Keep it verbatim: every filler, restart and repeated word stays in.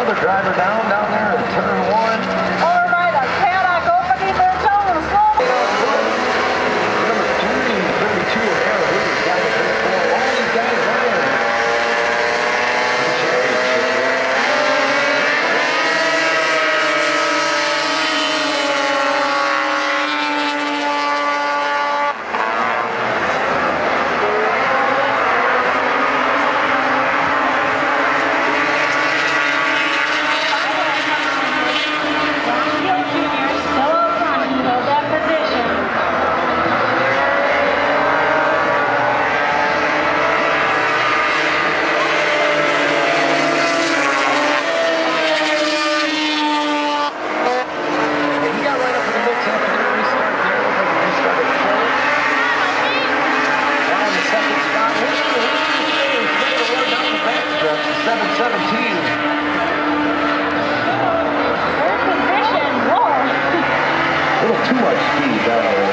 another driver down, down there in turn one. Over by the paddock, opening their toes. Number three, thirty-two, Aaron Hoover's got it for four. All these guys running. seven seventeen. Third position, whoa. A little too much speed down there.